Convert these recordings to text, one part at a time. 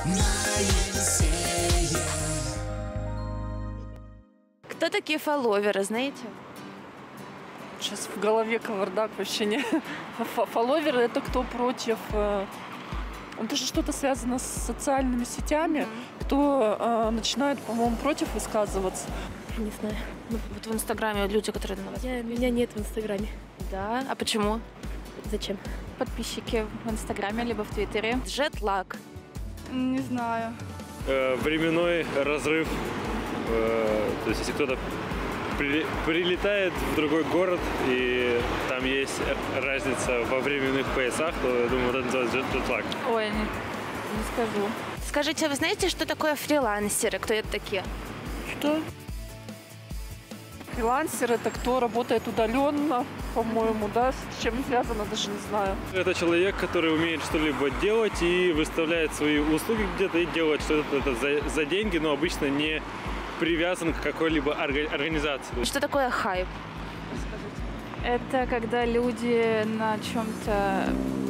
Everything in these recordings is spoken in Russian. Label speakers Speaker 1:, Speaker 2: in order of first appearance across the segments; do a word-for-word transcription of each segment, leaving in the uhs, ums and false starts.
Speaker 1: Кто такие фолловеры, знаете?
Speaker 2: Сейчас в голове кавардак вообще не. Фолловеры — это кто против. Это же что-то связано с социальными сетями. Mm-hmm. Кто э, начинает, по-моему, против высказываться.
Speaker 1: Не знаю. Ну, вот в Инстаграме люди, которые на вас...
Speaker 3: Я, меня нет в Инстаграме.
Speaker 1: Да? А почему?
Speaker 3: Зачем?
Speaker 4: Подписчики в Инстаграме либо в Твиттере.
Speaker 1: Джетлаг.
Speaker 4: Не знаю.
Speaker 5: Э, временной разрыв. Э, то есть если кто-то при, прилетает в другой город и там есть разница во временных поясах, то я думаю, это называется джетлаг.
Speaker 4: Ой, не, не скажу.
Speaker 1: Скажите, а вы знаете, что такое фрилансеры? Кто это такие?
Speaker 2: Что? Фрилансер — это кто работает удаленно, по-моему, да? С чем связано, даже не знаю.
Speaker 5: Это человек, который умеет что-либо делать и выставляет свои услуги где-то и делает что-то это за, за деньги, но обычно не привязан к какой-либо организации.
Speaker 1: Что такое хайп?
Speaker 4: Это когда люди на чем-то...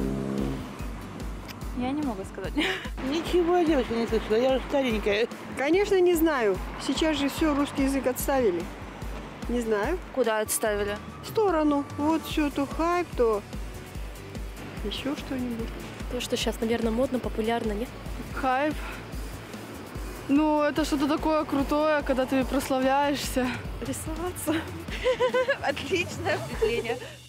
Speaker 4: Я не могу сказать.
Speaker 6: Ничего, девочка, не слышала, я же старенькая.
Speaker 7: Конечно, не знаю. Сейчас же все, русский язык отставили. Не знаю.
Speaker 1: Куда отставили?
Speaker 7: В сторону. Вот все, то хайп, то еще что-нибудь.
Speaker 3: То, что сейчас, наверное, модно, популярно, нет?
Speaker 4: Хайп. Ну, это что-то такое крутое, когда ты прославляешься.
Speaker 3: Рисоваться.
Speaker 1: Отличное определение.